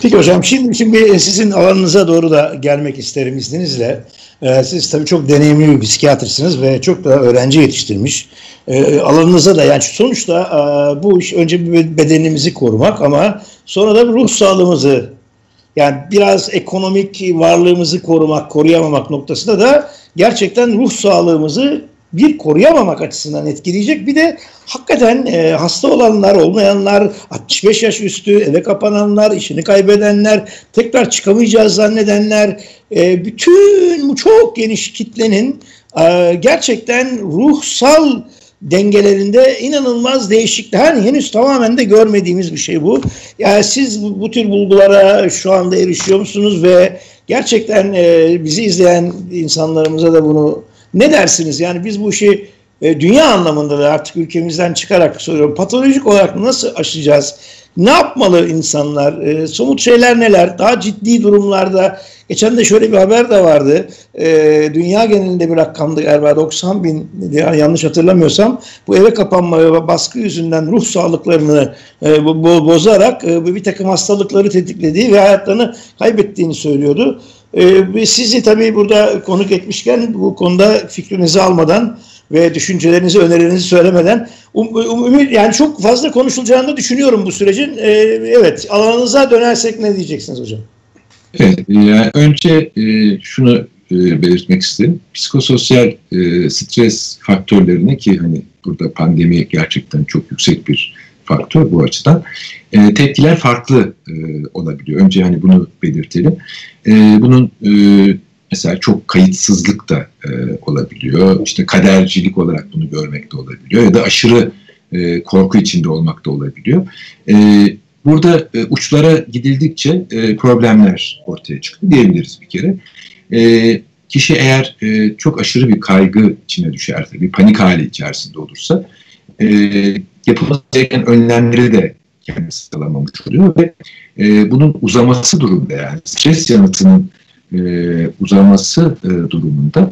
Peki hocam, şimdi sizin alanınıza doğru da gelmek isterim izninizle. Siz tabii çok deneyimli bir psikiyatrsınız ve çok da öğrenci yetiştirmiş. Alanınıza da, yani sonuçta bu iş önce bir bedenimizi korumak ama sonra da ruh sağlığımızı, yani biraz ekonomik varlığımızı korumak, koruyamamak noktasında da gerçekten ruh sağlığımızı bir koruyamamak açısından etkileyecek. Bir de hakikaten hasta olanlar, olmayanlar, 65 yaş üstü, eve kapananlar, işini kaybedenler, tekrar çıkamayacağız zannedenler, bütün bu çok geniş kitlenin gerçekten ruhsal dengelerinde inanılmaz değişiklikler. Henüz tamamen de görmediğimiz bir şey bu. Yani siz bu tür bulgulara şu anda erişiyor musunuz ve gerçekten bizi izleyen insanlarımıza da bunu ne dersiniz? Yani biz bu işi dünya anlamında da artık ülkemizden çıkarak soruyorum. Patolojik olarak nasıl aşacağız? Ne yapmalı insanlar? Somut şeyler neler? Daha ciddi durumlarda. Geçen de şöyle bir haber de vardı. Dünya genelinde bir rakamdı galiba, 90 bin, yanlış hatırlamıyorsam. Bu eve kapanma ve baskı yüzünden ruh sağlıklarını bozarak bir takım hastalıkları tetiklediği ve hayatlarını kaybettiğini söylüyordu. Sizi tabii burada konuk etmişken bu konuda fikrinizi almadan ve düşüncelerinizi, önerilerinizi söylemeden yani çok fazla konuşulacağını düşünüyorum bu sürecin. Evet, alanınıza dönersek ne diyeceksiniz hocam? Evet, yani önce şunu belirtmek isterim. Psikososyal stres faktörlerini, ki hani burada pandemi gerçekten çok yüksek bir faktör bu açıdan, tepkiler farklı olabiliyor. Önce hani bunu belirtelim. Bunun mesela çok kayıtsızlık da olabiliyor. İşte kadercilik olarak bunu görmek de olabiliyor. Ya da aşırı korku içinde olmak da olabiliyor. Burada uçlara gidildikçe problemler ortaya çıktı diyebiliriz bir kere. Kişi eğer çok aşırı bir kaygı içine düşerse, bir panik hali içerisinde olursa yapılması gereken önlemleri de kendisi sağlamamış oluyor ve bunun uzaması durumunda, yani stres yanıtının uzaması durumunda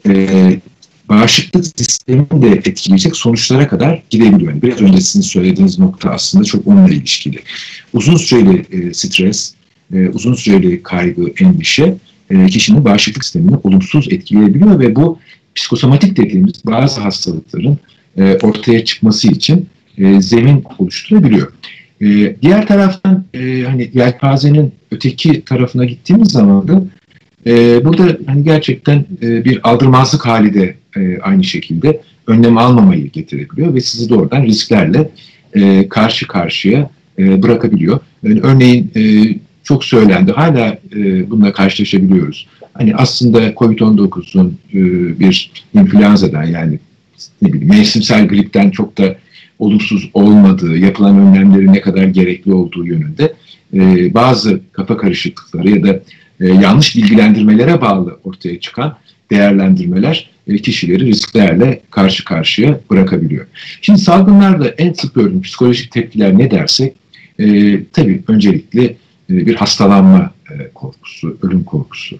bağışıklık sistemini de etkileyecek sonuçlara kadar gidebiliyor. Yani biraz önce sizin söylediğiniz nokta aslında çok onunla ilişkili. Uzun süreli stres, uzun süreli kaygı, endişe kişinin bağışıklık sistemini olumsuz etkileyebiliyor ve bu psikosomatik dediğimiz bazı hastalıkların ortaya çıkması için zemin oluşturabiliyor. Diğer taraftan hani yelpazenin öteki tarafına gittiğimiz zaman da burada hani gerçekten bir aldırmazlık hali de aynı şekilde önlem almamayı getirebiliyor ve sizi doğrudan risklerle karşı karşıya bırakabiliyor. Yani örneğin çok söylendi, hala bununla karşılaşabiliyoruz. Hani aslında COVID-19'un bir influenza'dan, yani ne bileyim mevsimsel gripten çok da olumsuz olmadığı, yapılan önlemlerin ne kadar gerekli olduğu yönünde bazı kafa karışıklıkları ya da yanlış bilgilendirmelere bağlı ortaya çıkan değerlendirmeler kişileri risklerle karşı karşıya bırakabiliyor. Şimdi salgınlarda en sık gördüğüm psikolojik tepkiler ne dersek, tabii öncelikle bir hastalanma korkusu, ölüm korkusu,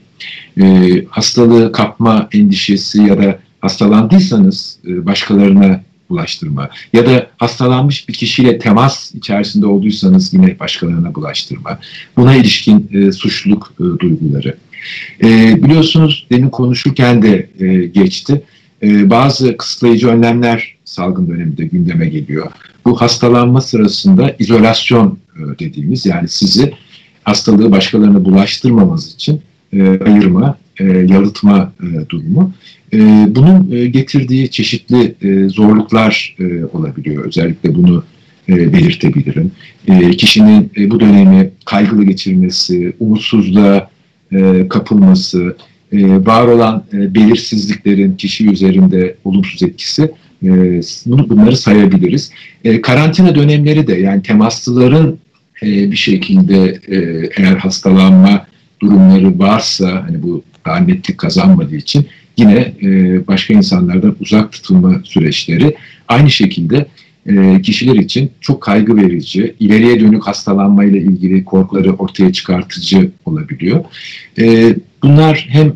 hastalığı kapma endişesi ya da hastalandıysanız başkalarına bulaştırma ya da hastalanmış bir kişiyle temas içerisinde olduysanız yine başkalarına bulaştırma. Buna ilişkin suçluluk duyguları. Biliyorsunuz demin konuşurken de geçti. Bazı kısıtlayıcı önlemler salgın döneminde gündeme geliyor. Bu hastalanma sırasında izolasyon dediğimiz, yani sizi hastalığı başkalarına bulaştırmamanız için ayırma, yalıtma durumu. Bunun getirdiği çeşitli zorluklar olabiliyor. Özellikle bunu belirtebilirim. Kişinin bu dönemi kaygılı geçirmesi, umutsuzluğa kapılması, var olan belirsizliklerin kişi üzerinde olumsuz etkisi, bunları sayabiliriz. Karantina dönemleri de, yani temaslıların bir şekilde eğer hastalanma durumları varsa, hani bu daha netlik kazanmadığı için yine başka insanlardan uzak tutulma süreçleri aynı şekilde kişiler için çok kaygı verici, ileriye dönük hastalanmayla ilgili korkuları ortaya çıkartıcı olabiliyor. Bunlar hem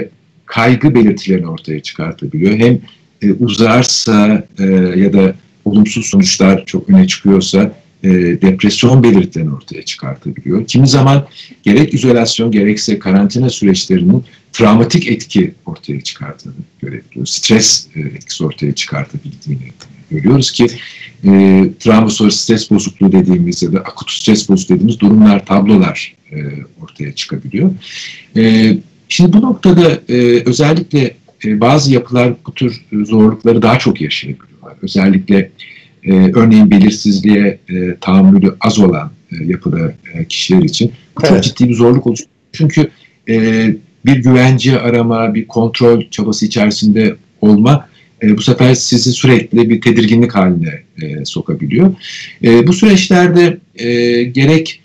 kaygı belirtilerini ortaya çıkartabiliyor, hem uzarsa ya da olumsuz sonuçlar çok öne çıkıyorsa depresyon belirtilerini ortaya çıkartabiliyor. Kimi zaman gerek izolasyon gerekse karantina süreçlerinin travmatik etki ortaya çıkarttığını görebiliyoruz. Stres etkisi ortaya çıkartabildiğini görüyoruz ki travma sonrası stres bozukluğu dediğimiz ya da akut stres bozukluğu dediğimiz durumlar, tablolar ortaya çıkabiliyor. Şimdi bu noktada özellikle bazı yapılar bu tür zorlukları daha çok yaşayabiliyorlar. Özellikle örneğin belirsizliğe tahammülü az olan yapıda kişiler için bu çok ciddi bir zorluk oluşturuyor. Çünkü bir güvence arama, bir kontrol çabası içerisinde olma bu sefer sizi sürekli bir tedirginlik haline sokabiliyor. Bu süreçlerde gerek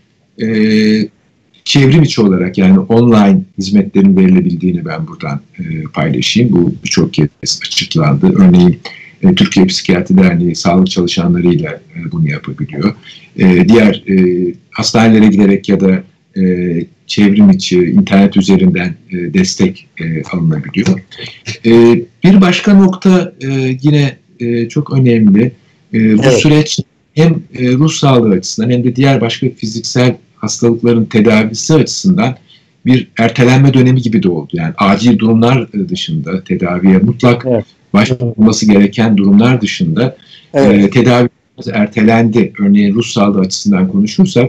çevrim içi olarak yani online hizmetlerin verilebildiğini ben buradan paylaşayım. Bu birçok kez açıklandı. Örneğin Türkiye Psikiyatri Derneği sağlık çalışanlarıyla bunu yapabiliyor. Diğer hastanelere giderek ya da çevrim içi, internet üzerinden destek alınabiliyor. Bir başka nokta yine çok önemli. Bu süreç hem ruh sağlığı açısından hem de diğer başka fiziksel hastalıkların tedavisi açısından bir ertelenme dönemi gibi de oldu. Yani acil durumlar dışında tedaviye mutlak başvurulması gereken durumlar dışında tedavi ertelendi. Örneğin ruh sağlığı açısından konuşursak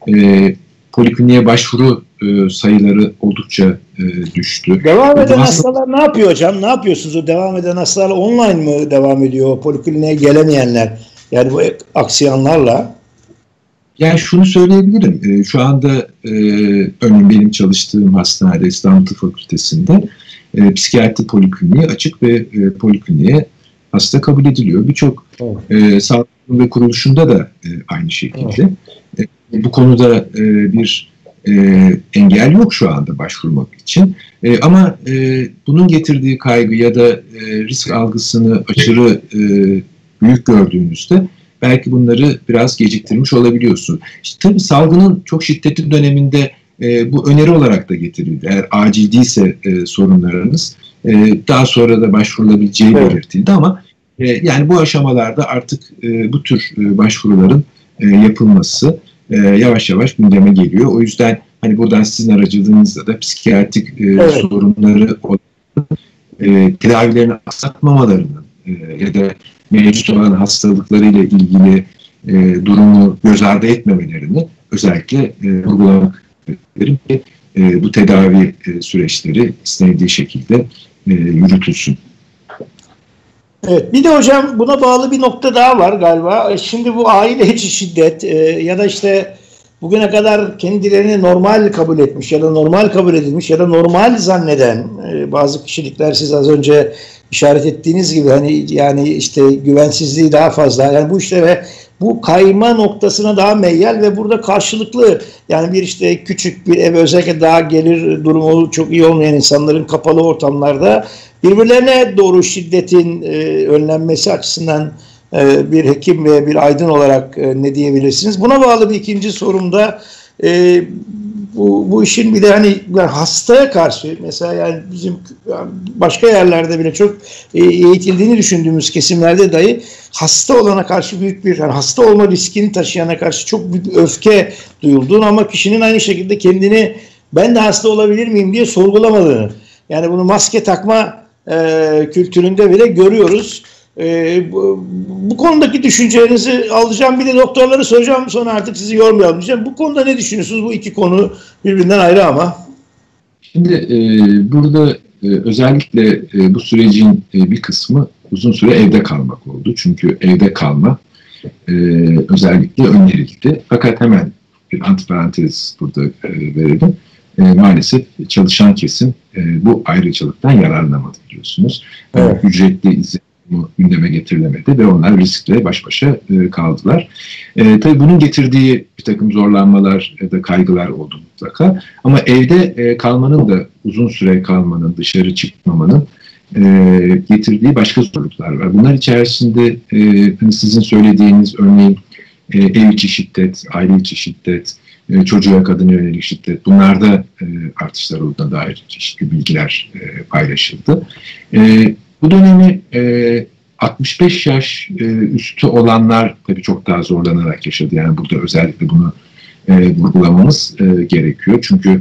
polikliniğe başvuru sayıları oldukça düştü. Devam eden hastalar ne yapıyor hocam? Ne yapıyorsunuz? O devam eden hastalar online mı devam ediyor? Polikliniğe gelemeyenler yani bu aksayanlarla. Yani şunu söyleyebilirim. Şu anda örneğin benim çalıştığım hastanede İstanbul Tıp Fakültesi'nde psikiyatri polikliniği açık ve polikliniğe hasta kabul ediliyor. Birçok sağlık ve kuruluşunda da aynı şekilde. Bu konuda bir engel yok şu anda başvurmak için. Ama bunun getirdiği kaygı ya da risk algısını aşırı büyük gördüğünüzde belki bunları biraz geciktirmiş olabiliyorsun. İşte tabii salgının çok şiddetli döneminde bu öneri olarak da getirildi. Eğer acil değilse sorunlarınız daha sonra da başvurulabileceği belirtildi ama yani bu aşamalarda artık bu tür başvuruların yapılması yavaş yavaş gündeme geliyor. O yüzden hani buradan sizin aracılığınızla da psikiyatrik sorunları olan tedavilerini aksatmamalarının ya da mevcut olan hastalıklarıyla ilgili durumu göz ardı etmemelerini özellikle vurgulamak isterim ki bu tedavi süreçleri istenildiği şekilde yürütülsün. Evet, bir de hocam buna bağlı bir nokta daha var galiba. Şimdi bu aile içi şiddet ya da işte bugüne kadar kendilerini normal kabul etmiş ya da normal kabul edilmiş ya da normal zanneden bazı kişilikler siz az önce işaret ettiğiniz gibi hani yani işte güvensizliği daha fazla yani bu işte ve bu kayma noktasına daha meyyal ve burada karşılıklı yani bir işte küçük bir ev özellikle daha gelir durumu çok iyi olmayan insanların kapalı ortamlarda birbirlerine doğru şiddetin önlenmesi açısından bir hekim ve bir aydın olarak ne diyebilirsiniz? Buna bağlı bir ikinci sorumda bu işin bir de hani hastaya karşı mesela yani bizim başka yerlerde bile çok eğitildiğini düşündüğümüz kesimlerde dahi hasta olana karşı büyük bir yani hasta olma riskini taşıyana karşı çok büyük bir öfke duyulduğunu ama kişinin aynı şekilde kendini ben de hasta olabilir miyim diye sorgulamadığını yani bunu maske takma kültüründe bile görüyoruz. Bu konudaki düşüncelerinizi alacağım. Bir de doktorları soracağım. Sonra artık sizi yormayalım diyeceğim. Bu konuda ne düşünüyorsunuz? Bu iki konu birbirinden ayrı ama. Şimdi burada özellikle bu sürecin bir kısmı uzun süre evde kalmak oldu. Çünkü evde kalma özellikle önerildi. Fakat hemen bir antiparantez burada verelim. Maalesef çalışan kesim bu ayrıcalıktan yararlanamadı biliyorsunuz. Evet. Ücretli izin gündeme getirilemedi ve onlar riskle baş başa kaldılar. Tabii bunun getirdiği bir takım zorlanmalar ya da kaygılar oldu mutlaka. Ama evde kalmanın da uzun süre kalmanın, dışarı çıkmamanın getirdiği başka zorluklar var. Bunlar içerisinde hani sizin söylediğiniz örneğin ev içi şiddet, aile içi şiddet, çocuğa kadına yönelik şiddet bunlarda artışlar olduğuna dair çeşitli bilgiler paylaşıldı. Bu dönemi 65 yaş üstü olanlar tabii çok daha zorlanarak yaşadı. Yani burada özellikle bunu vurgulamamız gerekiyor. Çünkü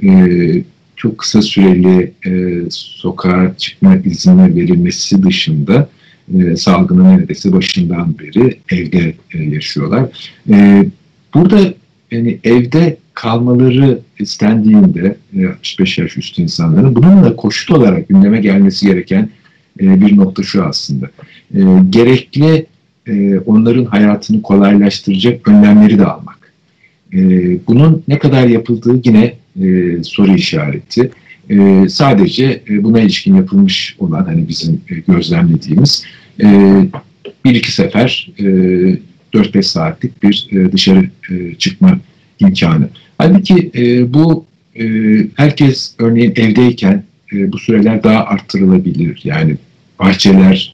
çok kısa süreli sokağa çıkma izni verilmesi dışında salgının neredeyse başından beri evde yaşıyorlar. Burada yani evde kalmaları istendiğinde 65 yaş üstü insanların bununla koşul olarak gündeme gelmesi gereken bir nokta şu aslında. Gerekli onların hayatını kolaylaştıracak önlemleri de almak. Bunun ne kadar yapıldığı yine soru işareti. Sadece buna ilişkin yapılmış olan hani bizim gözlemlediğimiz bir iki sefer 4-5 saatlik bir dışarı çıkma imkanı. Halbuki bu herkes örneğin evdeyken bu süreler daha arttırılabilir. Yani bahçeler,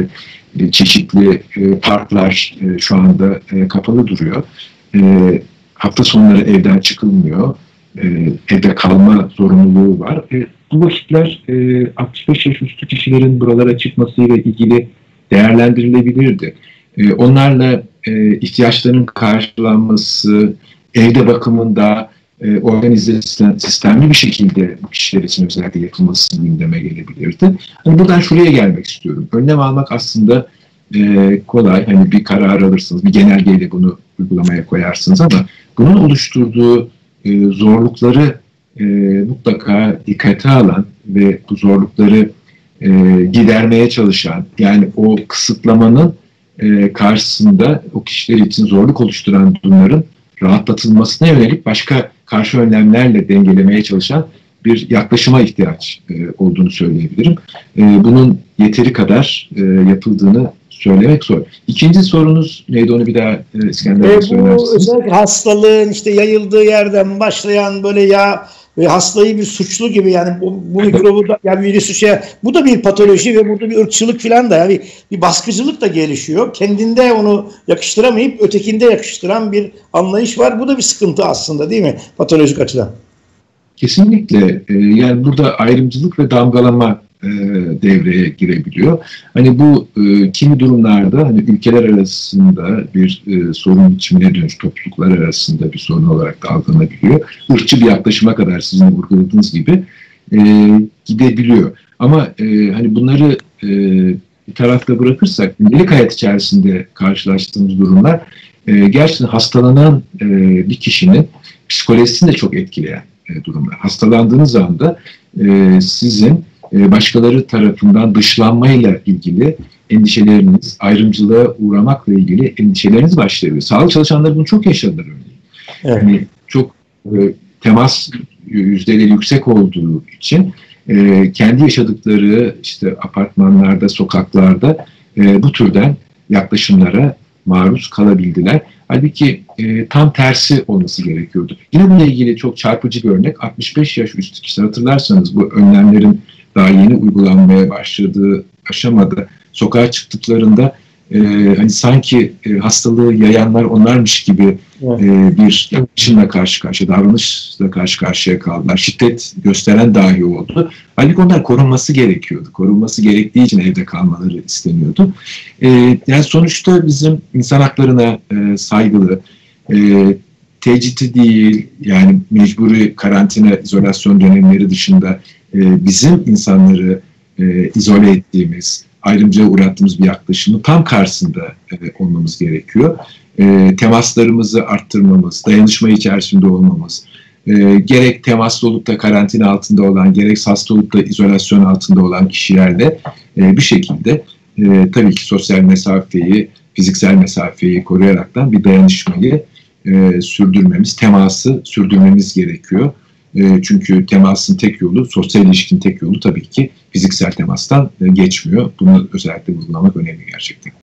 çeşitli parklar şu anda kapalı duruyor. Hafta sonları evden çıkılmıyor. Evde kalma zorunluluğu var. Bu vakitler 65 yaş üstü kişilerin buralara çıkmasıyla ilgili değerlendirilebilirdi. Onlarla ihtiyaçlarının karşılanması, evde bakımında organize sistemli bir şekilde bu kişiler için özellikle yapılması gündeme gelebilirdi. Hani buradan şuraya gelmek istiyorum. Önlem almak aslında kolay. Hani bir karar alırsınız, bir genelgeyle bunu uygulamaya koyarsınız ama bunun oluşturduğu zorlukları mutlaka dikkate alan ve bu zorlukları gidermeye çalışan, yani o kısıtlamanın karşısında o kişiler için zorluk oluşturan durumların rahatlatılmasına yönelik başka karşı önlemlerle dengelemeye çalışan bir yaklaşıma ihtiyaç olduğunu söyleyebilirim. Bunun yeteri kadar yapıldığını söylemek zor. İkinci sorunuz neydi, onu bir daha İskender'e söyler misiniz? Özellikle hastalığın işte yayıldığı yerden başlayan böyle hastayı bir suçlu gibi, yani bu mikrobu da, yani virüsü bu da bir patoloji ve burada bir ırkçılık falan da, yani bir baskıcılık da gelişiyor. Kendinde onu yakıştıramayıp ötekinde yakıştıran bir anlayış var. Bu da bir sıkıntı aslında, değil mi? Patolojik açıdan. Kesinlikle. Yani burada ayrımcılık ve damgalama devreye girebiliyor. Hani bu kimi durumlarda hani ülkeler arasında bir sorun biçimine dönüş, topluluklar arasında bir sorun olarak da algılanabiliyor. Irkçı bir yaklaşıma kadar sizin vurguladığınız gibi gidebiliyor. Ama hani bunları bir tarafta bırakırsak gündelik hayat içerisinde karşılaştığımız durumlar gerçekten hastalanan bir kişinin psikolojisini de çok etkileyen durumlar. Hastalandığınız anda sizin başkaları tarafından dışlanmayla ilgili endişeleriniz, ayrımcılığa uğramakla ilgili endişeleriniz başlıyor. Sağlık çalışanları bunu çok yaşadılar örneğin. Evet. Yani çok temas yüzdeleri yüksek olduğu için kendi yaşadıkları işte apartmanlarda, sokaklarda bu türden yaklaşımlara maruz kalabildiler. Halbuki tam tersi olması gerekiyordu. Yine bununla ilgili çok çarpıcı bir örnek. 65 yaş üstü kişi, hatırlarsanız bu önlemlerin daha yeni uygulanmaya başladığı aşamada sokağa çıktıklarında hani sanki hastalığı yayanlar onlarmış gibi bir yaklaşımla karşı karşıya, davranışla karşı karşıya kaldılar. Şiddet gösteren dahi oldu. Halbuki onlar korunması gerekiyordu. Korunması gerektiği için evde kalmaları isteniyordu. Yani sonuçta bizim insan haklarına saygılı, tecridi değil, yani mecburi karantina, izolasyon dönemleri dışında bizim insanları izole ettiğimiz, ayrımcılığa uğrattığımız bir yaklaşımı tam karşısında olmamız gerekiyor. Temaslarımızı arttırmamız, dayanışma içerisinde olmamız, gerek temaslı olup da karantina altında olan, gerek hasta olup da izolasyon altında olan kişilerle bir şekilde tabii ki sosyal mesafeyi, fiziksel mesafeyi koruyaraktan bir dayanışmayı sürdürmemiz, teması sürdürmemiz gerekiyor. Çünkü temasın tek yolu, sosyal ilişkinin tek yolu tabii ki fiziksel temastan geçmiyor. Bunu özellikle vurgulamak önemli gerçekten.